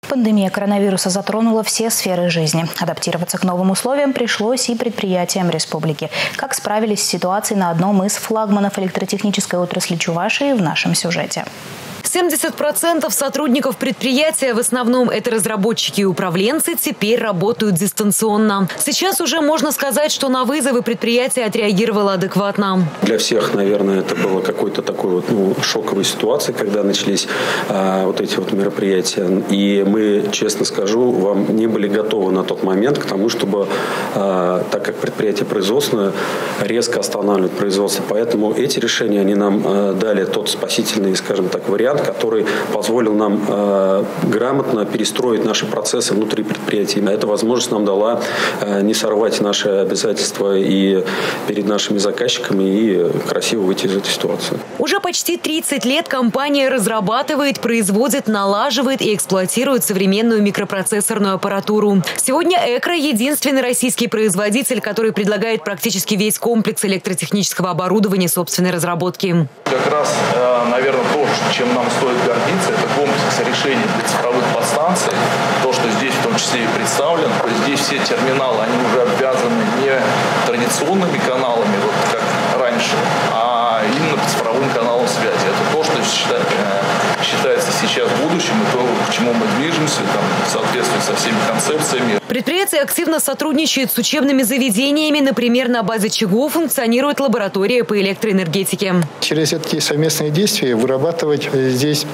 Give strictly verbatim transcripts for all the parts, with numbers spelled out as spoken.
Пандемия коронавируса затронула все сферы жизни. Адаптироваться к новым условиям пришлось и предприятиям республики. Как справились с ситуацией на одном из флагманов электротехнической отрасли Чувашии в нашем сюжете. семьдесят процентов сотрудников предприятия, в основном это разработчики и управленцы, теперь работают дистанционно. Сейчас уже можно сказать, что на вызовы предприятие отреагировало адекватно. Для всех, наверное, это было какой-то такой вот, ну, шоковой ситуации, когда начались а, вот эти вот мероприятия. И мы, честно скажу, вам не были готовы на тот момент к тому, чтобы, а, так как предприятие производственное, резко останавливать производство. Поэтому эти решения, они нам а, дали тот спасительный, скажем так, вариант, который позволил нам э, грамотно перестроить наши процессы внутри предприятий. Эта возможность нам дала э, не сорвать наши обязательства и перед нашими заказчиками и красиво выйти из этой ситуации. Уже почти тридцать лет компания разрабатывает, производит, налаживает и эксплуатирует современную микропроцессорную аппаратуру. Сегодня «Экро» – единственный российский производитель, который предлагает практически весь комплекс электротехнического оборудования собственной разработки. Как раз, наверное, то, чем нам стоит гордиться, это комплекс решений для цифровых подстанций. То, что здесь в том числе и представлен. То есть здесь все терминалы, они уже обвязаны не традиционными каналами, вот как раньше, а именно по цифровым каналам связи. Это то, что считается сейчас будущим, и то, к чему мы движемся, там, в соответствии со всеми концепциями. Предприятие активно сотрудничает с учебными заведениями. Например, на базе ЧГУ функционирует лаборатория по электроэнергетике. Через эти совместные действия вырабатывать здесь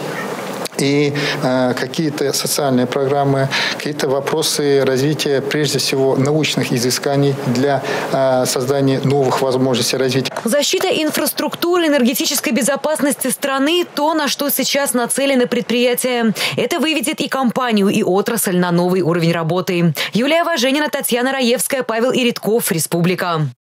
и э, какие-то социальные программы, какие-то вопросы развития, прежде всего, научных изысканий для э, создания новых возможностей развития. Защита инфраструктуры, энергетической безопасности страны – то, на что сейчас нацелены предприятия. Это выведет и компанию, и отрасль на новый уровень работы. Юлия Важенина, Татьяна Раевская, Павел Иритков, Республика.